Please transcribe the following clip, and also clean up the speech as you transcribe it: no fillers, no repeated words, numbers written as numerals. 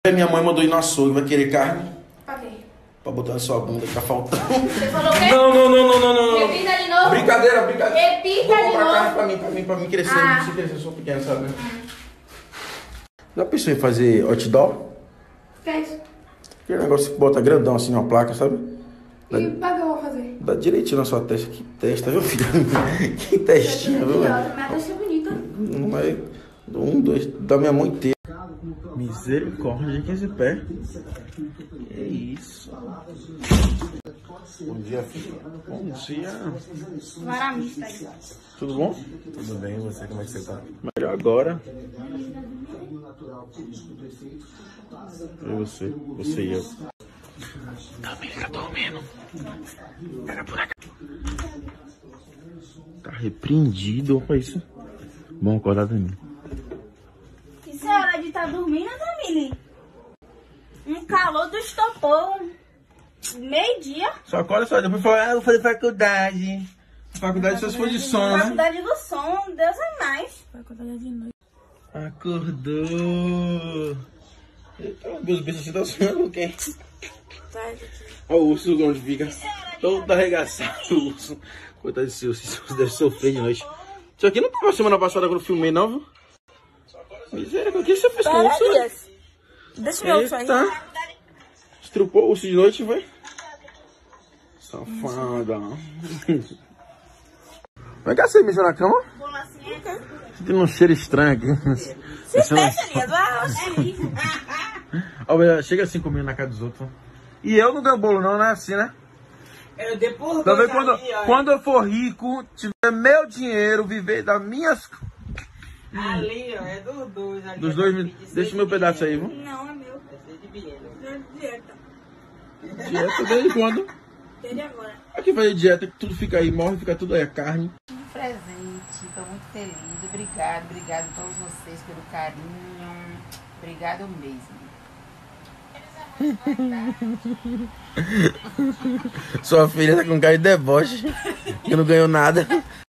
Minha mãe mandou ir no açougue, vai querer carne? Pra quê? Pra botar na sua bunda que tá faltando. Você falou o quê? Não. Repita de novo. Brincadeira. Repita Vou de comprar novo. carne pra mim crescer. Ah. Se crescer, eu sou pequeno, sabe? Já pensou em fazer outdoor? Que é isso? Aquele negócio que bota grandão assim numa placa, sabe? E pra que eu vou fazer? Dá direitinho na sua testa. Que testa, viu, filho? Que testinha, viu? Mas vai ser bonita. Não vai. 1, 2, da minha mão inteira. Misericórdia, que esse pé. Que isso. Bom dia, filho. Bom dia. Varamista aí. Tudo bom? Tudo bem, você, como é que você tá? Melhor agora. Você e eu. Também tá dormindo. Pega por aqui. Tá repreendido, olha isso. Bom acordar também. Isso é hora de estar dormindo, Tamile? Um calor do estopor. Meio-dia. Só acorda só, depois fala, eu vou fazer faculdade. Faculdade só se for de sono, né? Faculdade do som, Deus é mais. Faculdade de noite. Acordou. Eita, meus beijos assim tá sonhando o quê? Olha o urso onde fica. Todo arregaçado o urso. Coitado desse urso, esse urso deve sofrer de noite. Isso aqui não tava semana passada quando eu filmei, não, viu? Miséria, o que você fez com o urso? Deixa eu ver isso aí. Eita. Estrupou o urso de noite, foi? Safada. Vai cá, você mijou na cama? Tem um cheiro estranho aqui. Se fecha, Elias. Olha, chega assim comigo na casa dos outros. E eu não ganho bolo não, né? Assim, né? Eu depois Talvez quando eu for rico, tiver meu dinheiro, viver das minhas... ali, ó, é dos dois. Ali Dos dois, deixa o meu pedaço aí, viu? Não, é meu. Dieta. Dieta desde quando? Desde agora. Aqui fazer dieta, que tudo fica aí, morre, fica tudo aí, a carne. Presente, estou muito feliz, obrigado a todos vocês pelo carinho, obrigado mesmo. Sua filha tá com cara de deboche, que não ganhou nada.